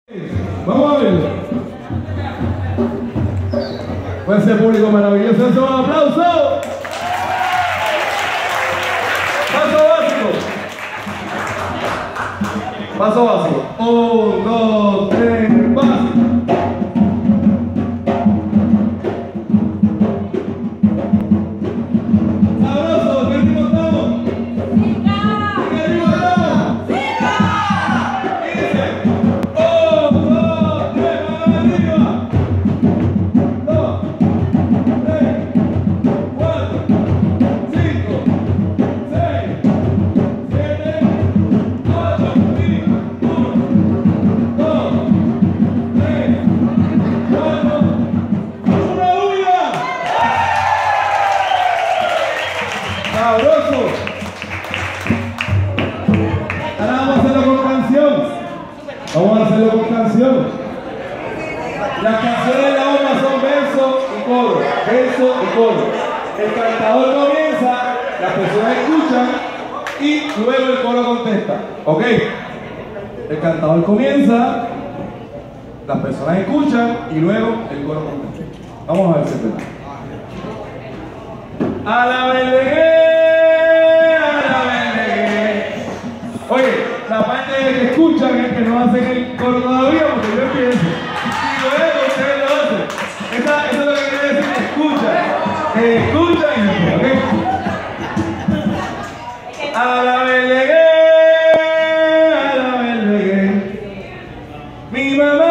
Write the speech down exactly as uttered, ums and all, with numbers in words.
Vamos a verlo. Pues ese público maravilloso, eso, un aplauso. Paso básico. Paso básico. Un, dos, tres, básico. Sabroso, ¿qué ritmo estamos? ¿Qué ritmo estamos? Dice. Un, dos, tres, vamos arriba. Dos, tres, cuatro, cinco, seis, siete, ocho, uno, dos, tres, cuatro, ¡una huya! ¡Sabroso! Ahora vamos a hacerlo con canción. Vamos a hacerlo con canción. Las canciones de la obra son verso y coro, verso y coro. El cantador comienza, las personas escuchan y luego el coro contesta. ¿Ok? El cantador comienza, las personas escuchan y luego el coro contesta. Vamos a ver si es verdad. A la verdegué, a la verdegué. Oye, la parte de que escuchan es que no hacen el coro todavía porque yo empiezo. Y luego ustedes lo hacen. Esa, eso es lo que quiere decir, escuchan. Escuchan y después, ¿ok? A la verdegué, a la verdegué. Mi mamá